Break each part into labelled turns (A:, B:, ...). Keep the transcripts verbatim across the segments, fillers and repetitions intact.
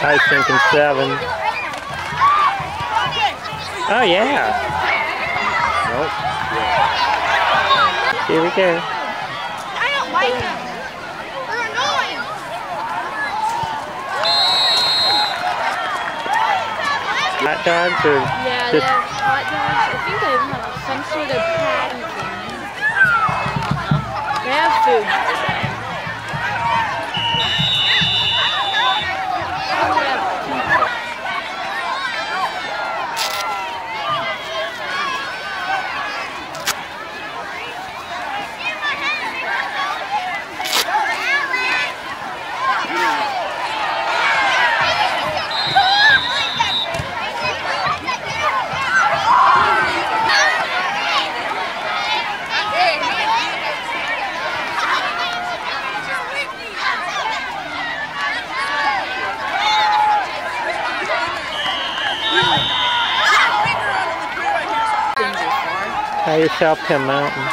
A: I was thinking seven. Oh yeah.
B: Nope.
A: Here we go.
C: I don't like them. They're annoying.
A: Hot dogs or
C: Yeah,
A: just...
C: they have hot dogs. I think they even have some sort of patty thing. They have food.
A: Tie yourself to a mountain.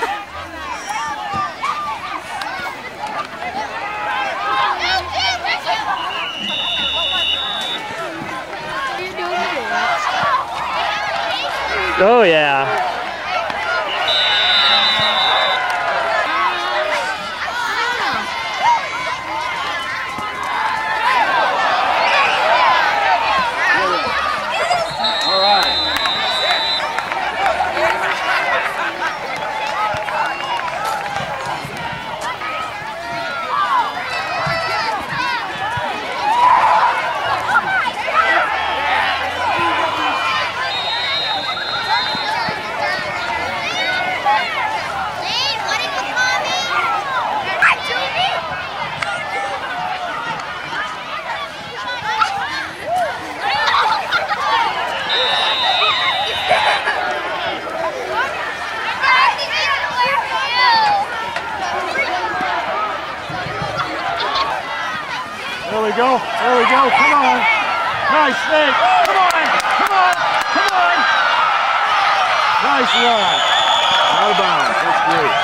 A: Oh yeah.
B: There we go, there we go, come on. Nice, Nick, come on, come on, come on. Nice run. Out of bounds, that's great.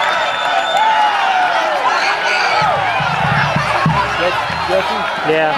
B: Jesse?
A: Yeah.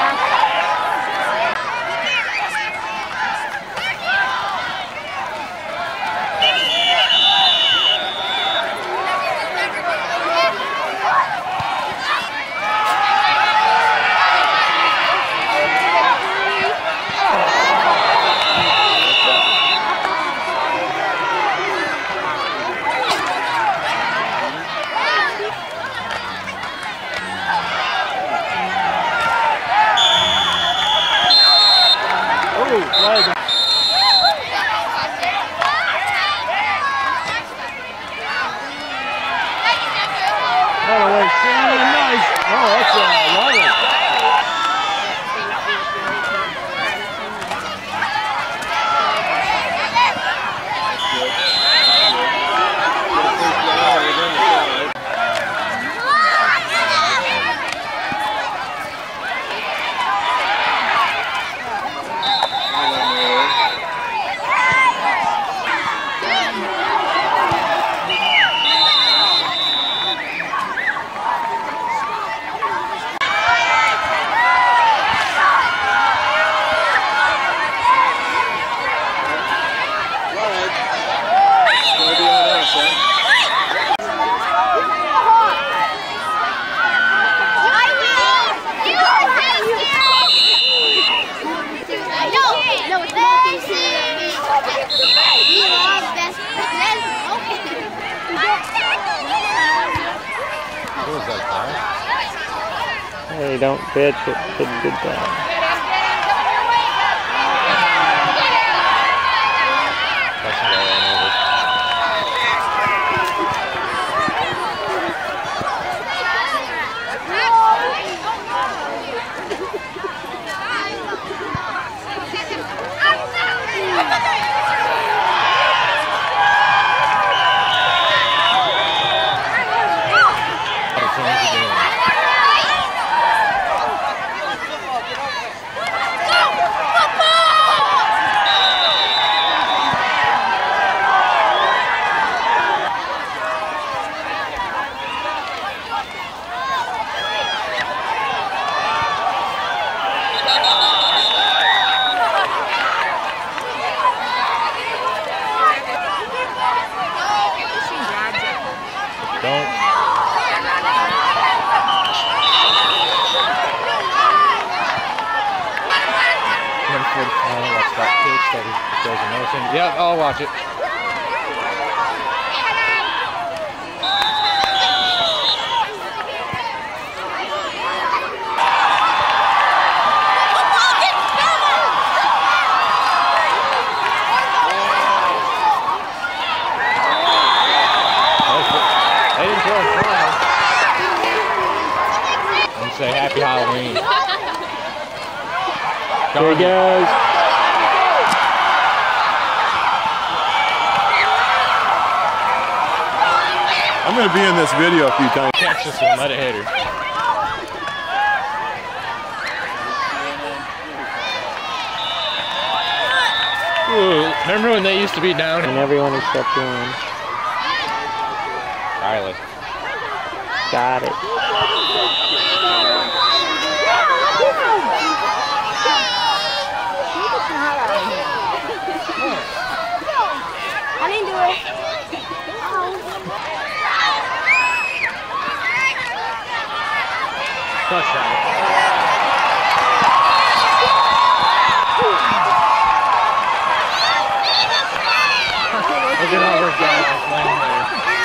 A: Hey, don't bitch, it did a good job.
B: I'll watch that pitch that he goes in motion. Yep, I'll watch it. They didn't throw a flag. And say Happy Halloween.
A: There he goes.
D: I'm going to be in this video a few times.
B: Catch this one, let it hit her. Ooh, remember when they used to be down?
A: And everyone except one.
B: Riley.
A: Got it.
C: I didn't do it.
B: Touchdown. Look at all our guys are playing there.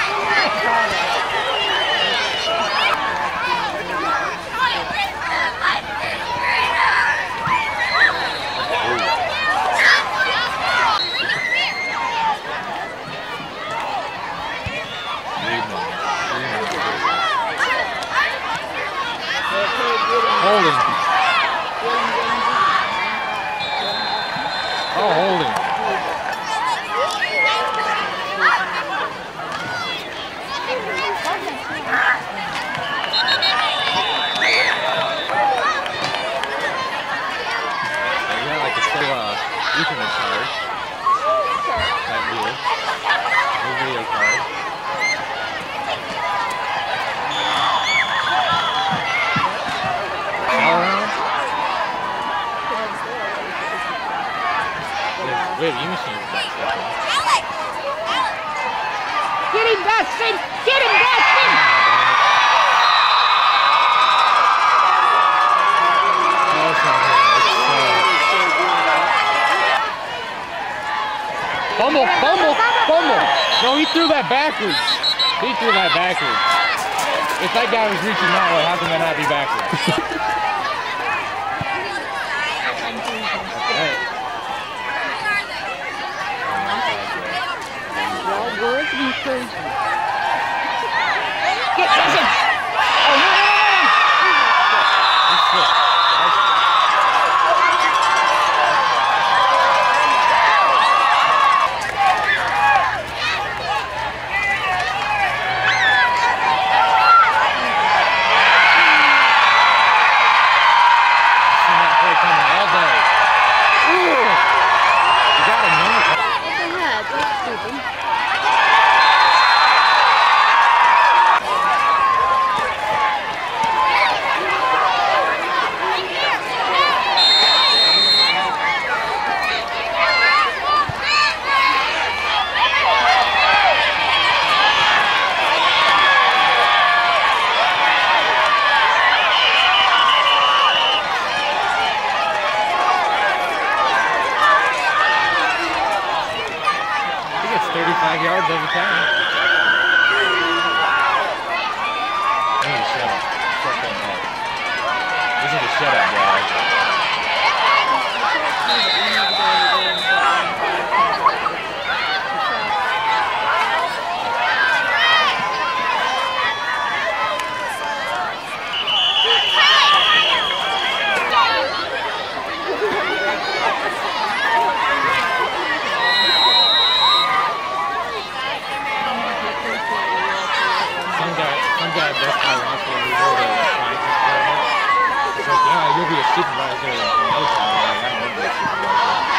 B: Holding. Oh, holding. Yeah, like it's still uh, Ethernet card. That deal. No video card. Wait, you machine back stuff.
C: Get him, Dustin! Get him, Dustin!
B: Oh, it's not here. It's, uh... Fumble, fumble, fumble! No, he threw that backwards. He threw that backwards. If that guy was reaching that way, how can that not be backwards? Hey.
C: Words be crazy. Get Dustin! Oh, no, no, no, no! thirty-five yards every time. This is a shutout. Shut that up. This is a shutout, guys. You'll be a supervisor in no time. Like, I don't want to be a supervisor.